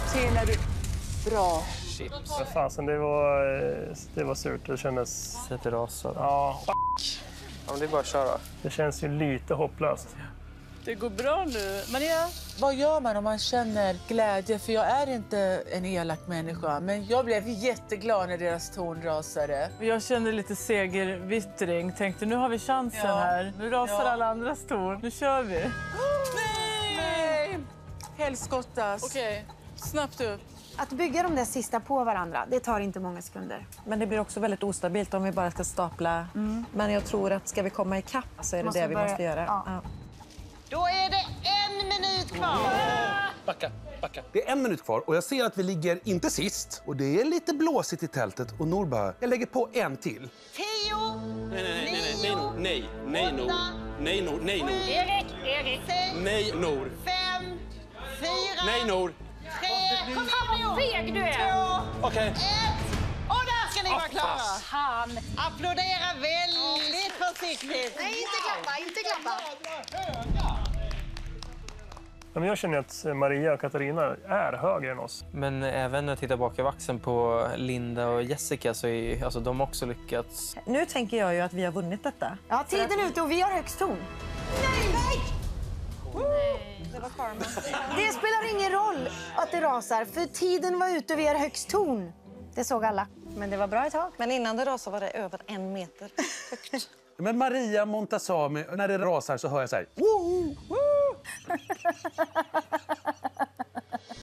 Beter du bra? Shit. Fasen, det var surt. Det kändes... Sätter rasar. Ja. Ja, men det är bara att köra. Det känns ju lite hopplöst. Det går bra nu. Maria, vad gör man om man känner glädje? För jag är inte en elak människa, men jag blev jätteglad när deras ton rasade. Jag kände lite segervittring. Tänkte, nu har vi chansen här. Nu rasar alla andras ton. Nu kör vi. Nej! Helskottas. Okej, snabbt upp. Att bygga de där sista på varandra, det tar inte många sekunder. Men det blir också väldigt ostabilt om vi bara ska stapla. Men jag tror att ska vi komma ikapp så är det vi måste göra. Ja. Då är det 1 minut kvar. Backa. Det är 1 minut kvar och jag ser att vi ligger inte sist. Och det är lite blåsigt i tältet och Nor bara, jag lägger på en till. 10, Nej, Nor. Erik. Nej, Nor. 5, 4, Nej, Nor. 3, Kom fram vad feg du är! 2, Okej. 1. Och där ska ni vara klara. Applådera väldigt försiktigt. Nej, inte klappa. Men jag känner att Maria och Katarina är högre än oss. Men även när jag tittar bak i vaxen på Linda och Jessica så är alltså, de också lyckats. Nu tänker jag ju att vi har vunnit detta. Ja, tiden är ute och vi har högst ton. Nej! Det var karma. Det spelar ingen roll att det rasar, för tiden var ute och vi har högst ton. Det såg alla. Men det var bra ett tag. Men innan det rasade var det över 1 meter högt. Men Maria Montazami, när det rasar så hör jag så här. Woo, woo.